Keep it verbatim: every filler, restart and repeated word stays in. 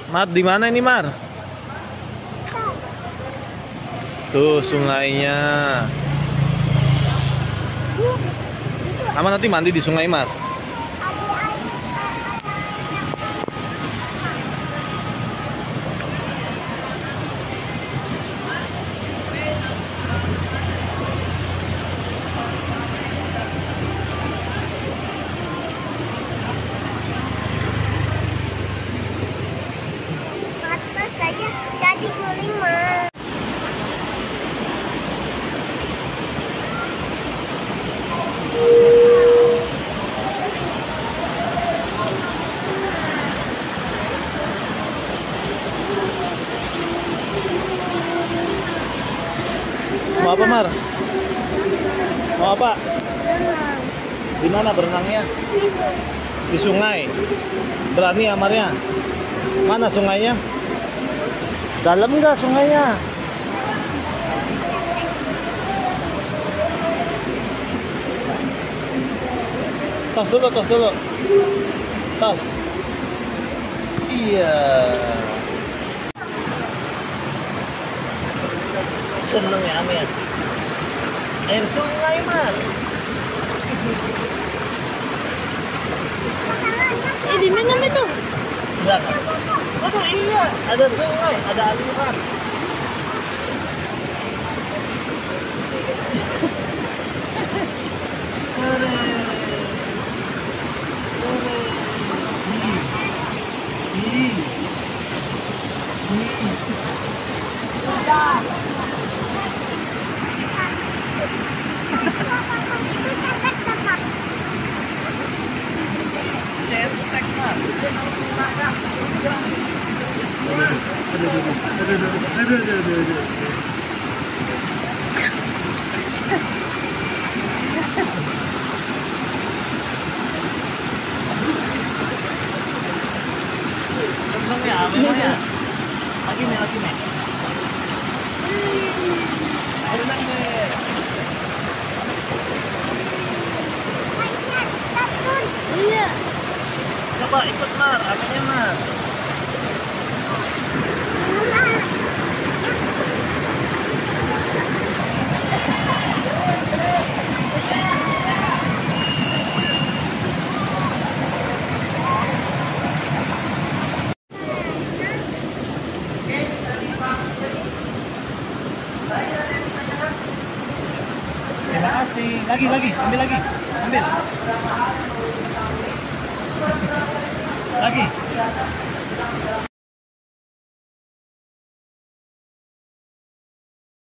Mar, di mana ini, Mar? Tuh sungainya. Ama nanti mandi di sungai, Mar. Jadi guling, Mas. Mau apa, Mar? Mau apa? Di mana berenangnya? Di sungai. Berani Amarnya? Mana sungainya? Dalam nggak sungainya? Tas dulu, tas dulu. Tas. Iya. Seneng ya, Amir? Air sungai, Mar. Eh, di mana itu? Belakang. Aduh, iya, ada sungai, ada aliran. Seneng ya, memang ya. Lagi nih, lagi nih. Berenang deh. Iya. Coba ikut, Mar, aminnya, Mar. Terima kasih. Lagi, lagi, ambil lagi, ambil. Lagi.